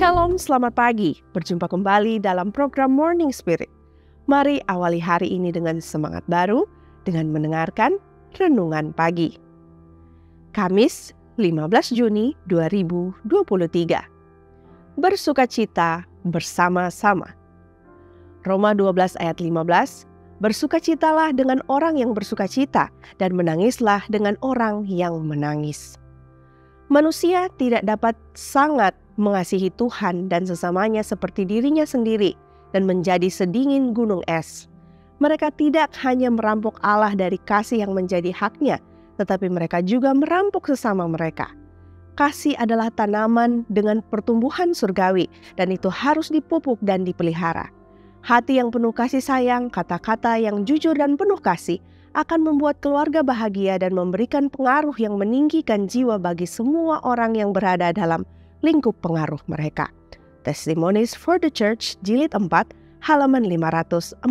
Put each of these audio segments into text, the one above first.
Shalom, selamat pagi. Berjumpa kembali dalam program Morning Spirit. Mari awali hari ini dengan semangat baru dengan mendengarkan Renungan Pagi. Kamis, 15 Juni 2023. Bersukacita bersama-sama. Roma 12 ayat 15. Bersukacitalah dengan orang yang bersukacita dan menangislah dengan orang yang menangis. Manusia tidak dapat sangat mengasihi Tuhan dan sesamanya seperti dirinya sendiri dan menjadi sedingin gunung es. Mereka tidak hanya merampok Allah dari kasih yang menjadi haknya, tetapi mereka juga merampok sesama mereka. Kasih adalah tanaman dengan pertumbuhan surgawi dan itu harus dipupuk dan dipelihara. Hati yang penuh kasih sayang, kata-kata yang jujur dan penuh kasih akan membuat keluarga bahagia dan memberikan pengaruh yang meninggikan jiwa bagi semua orang yang berada dalam lingkup pengaruh mereka. Testimonies for the Church, Jilid 4, halaman 548.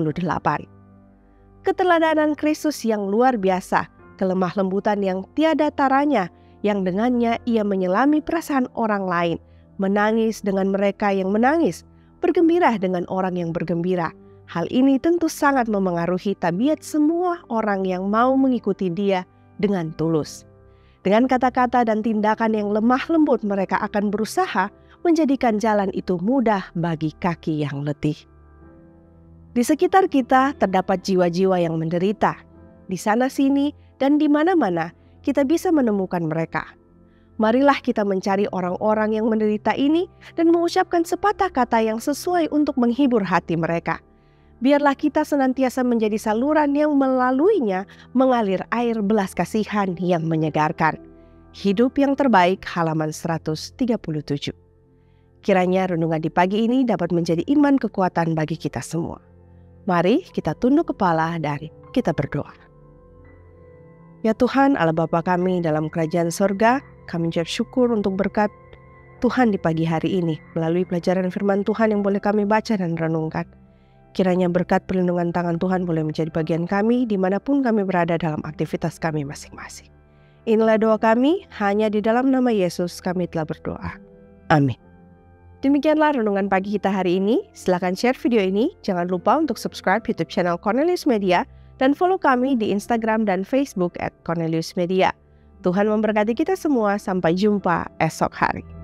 Keteladanan Kristus yang luar biasa, kelemah lembutan yang tiada taranya, yang dengannya ia menyelami perasaan orang lain, menangis dengan mereka yang menangis, bergembira dengan orang yang bergembira. Hal ini tentu sangat memengaruhi tabiat semua orang yang mau mengikuti Dia dengan tulus. Dengan kata-kata dan tindakan yang lemah lembut, mereka akan berusaha menjadikan jalan itu mudah bagi kaki yang letih. Di sekitar kita terdapat jiwa-jiwa yang menderita. Di sana-sini dan di mana-mana kita bisa menemukan mereka. Marilah kita mencari orang-orang yang menderita ini dan mengucapkan sepatah kata yang sesuai untuk menghibur hati mereka. Biarlah kita senantiasa menjadi saluran yang melaluinya mengalir air belas kasihan yang menyegarkan. Hidup yang terbaik, halaman 137. Kiranya renungan di pagi ini dapat menjadi iman kekuatan bagi kita semua. Mari kita tunduk kepala dan kita berdoa. Ya Tuhan, Allah Bapa kami dalam kerajaan sorga, kami ucap syukur untuk berkat Tuhan di pagi hari ini melalui pelajaran firman Tuhan yang boleh kami baca dan renungkan. Kiranya berkat perlindungan tangan Tuhan boleh menjadi bagian kami dimanapun kami berada dalam aktivitas kami masing-masing. Inilah doa kami, hanya di dalam nama Yesus kami telah berdoa. Amin. Demikianlah renungan pagi kita hari ini. Silakan share video ini. Jangan lupa untuk subscribe YouTube channel Cornelius Media dan follow kami di Instagram dan Facebook @Cornelius Media. Tuhan memberkati kita semua. Sampai jumpa esok hari.